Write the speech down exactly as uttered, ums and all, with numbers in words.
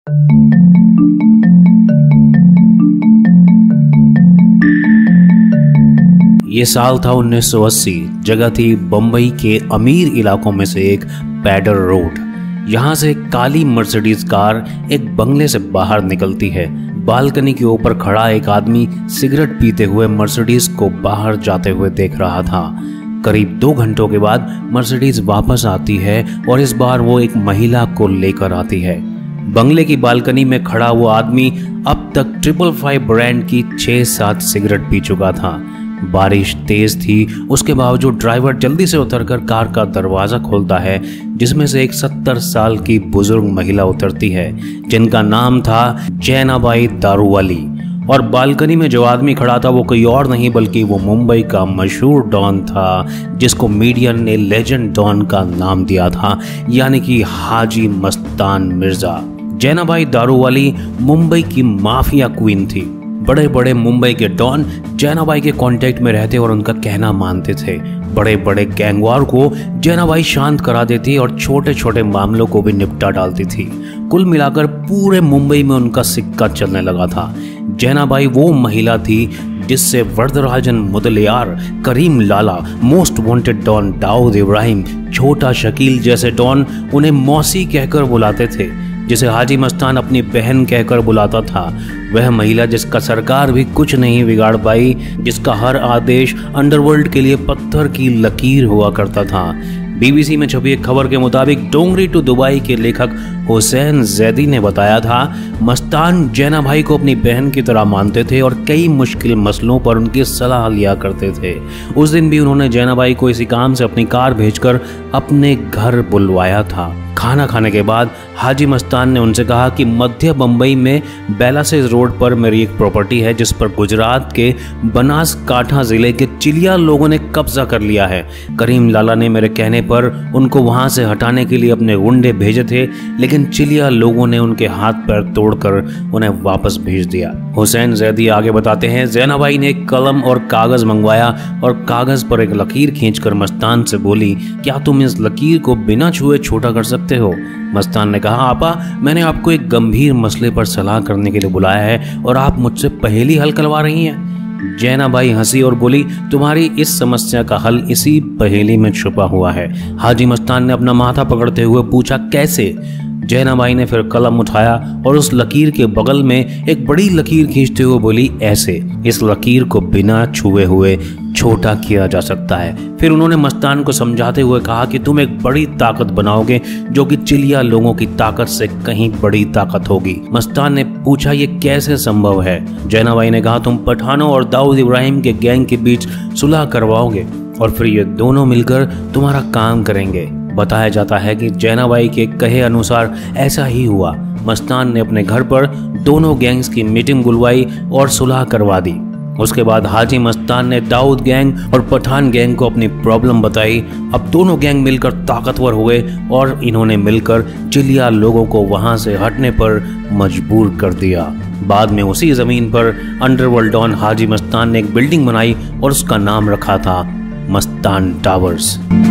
ये साल था उन्नीस सौ अस्सी। जगह थी बम्बई के अमीर इलाकों में से एक पैडर रोड। यहाँ से एक काली मर्सिडीज कार एक बंगले से बाहर निकलती है। बालकनी के ऊपर खड़ा एक आदमी सिगरेट पीते हुए मर्सिडीज को बाहर जाते हुए देख रहा था। करीब दो घंटों के बाद मर्सिडीज वापस आती है और इस बार वो एक महिला को लेकर आती है। बंगले की बालकनी में खड़ा वो आदमी अब तक ट्रिपल फाइव ब्रांड की छह सात सिगरेट पी चुका था। बारिश तेज थी, उसके बावजूद ड्राइवर जल्दी से उतरकर कार का दरवाजा खोलता है, जिसमें से एक सत्तर साल की बुजुर्ग महिला उतरती है जिनका नाम था जैनाबाई दारूवाली। और बालकनी में जो आदमी खड़ा था वो कोई और नहीं बल्कि वो मुंबई का मशहूर डॉन था, जिसको मीडिया ने लेजेंड डॉन का नाम दिया था, यानी कि हाजी मस्तान मिर्जा। जैनाबाई दारूवाली मुंबई की माफिया क्वीन थी। बड़े बड़े मुंबई के डॉन जैनाबाई के कांटेक्ट में रहते और उनका कहना मानते थे। बड़े बड़े गैंगवार को जैनाबाई शांत करा देती और छोटे छोटे मामलों को भी निपटा डालती थी। कुल मिलाकर पूरे मुंबई में उनका सिक्का चलने लगा था। जैनाबाई वो महिला थी जिससे Varadarajan Mudaliar, Karim Lala, most wanted don Dawood Ibrahim, Chhota Shakeel जैसे डॉन उन्हें मौसी कहकर बुलाते थे, जिसे हाजी मस्तान अपनी बहन कहकर बुलाता था। वह महिला जिसका सरकार भी कुछ नहीं बिगाड़ पाई, जिसका हर आदेश अंडरवर्ल्ड के लिए पत्थर की लकीर हुआ करता था। बीबीसी में छपी एक खबर के मुताबिक डोंगरी टू दुबई के लेखक हुसैन जैदी ने बताया था, मस्तान जैनाबाई को अपनी बहन की तरह मानते थे और कई मुश्किल मसलों पर उनकी सलाह लिया करते थे। उस दिन भी उन्होंने जैनाबाई को इसी काम से अपनी कार भेजकर अपने घर बुलवाया था। खाना खाने के बाद हाजी मस्तान ने उनसे कहा कि मध्य बम्बई में बेलासेस रोड पर मेरी एक प्रॉपर्टी है जिस पर गुजरात के बनासकांठा जिले के चिलिया लोगों ने कब्जा कर लिया है। करीम लाला ने मेरे कहने पर उनको वहां से हटाने के लिए अपने गुंडे भेजे थे, लेकिन चिलिया लोगों ने उनके हाथ पैर तोड़कर उन्हें वापस भेज दिया। हुसैन जैदी आगे बताते हैं, जैनाबाई ने एक कलम और कागज मंगवाया और कागज पर एक लकीर खींचकर मस्तान से बोली, क्या तुम इस लकीर को बिना छुए छोटा कर सकते हो? मस्तान ने कहा, आपा मैंने आपको एक गंभीर मसले पर सलाह करने के लिए बुलाया है और आप मुझसे पहेली हल करवा रही हैं। जैनाबाई हंसी और बोली, तुम्हारी इस समस्या का हल इसी पहेली में छुपा हुआ है। हाजी मस्तान ने अपना माथा पकड़ते हुए पूछा, कैसे? जैनाबाई ने फिर कलम उठाया और उस लकीर के बगल में एक बड़ी लकीर खींचते हुए बोली, ऐसे इस लकीर को बिना छुए हुए छोटा किया जा सकता है। फिर उन्होंने मस्तान को समझाते हुए कहा कि तुम एक बड़ी ताकत बनाओगे जो कि चिलिया लोगों की ताकत से कहीं बड़ी ताकत होगी। मस्तान ने पूछा, ये कैसे संभव है? जैनाबाई ने कहा, तुम पठानों और दाऊद इब्राहिम के गैंग के बीच सुलह करवाओगे और फिर ये दोनों मिलकर तुम्हारा काम करेंगे। बताया जाता है कि जैनाबाई के कहे अनुसार ऐसा ही हुआ। मस्तान ने अपने घर पर दोनों गैंग्स की मीटिंग बुलवाई और सुलह करवा दी। उसके बाद हाजी मस्तान ने दाऊद गैंग और पठान गैंग को अपनी प्रॉब्लम बताई। अब दोनों गैंग मिलकर ताकतवर हुए और इन्होंने मिलकर चिलिया लोगों को वहां से हटने पर मजबूर कर दिया। बाद में उसी जमीन पर अंडरवर्ल्ड डॉन हाजी मस्तान ने एक बिल्डिंग बनाई और उसका नाम रखा था मस्तान टावर्स।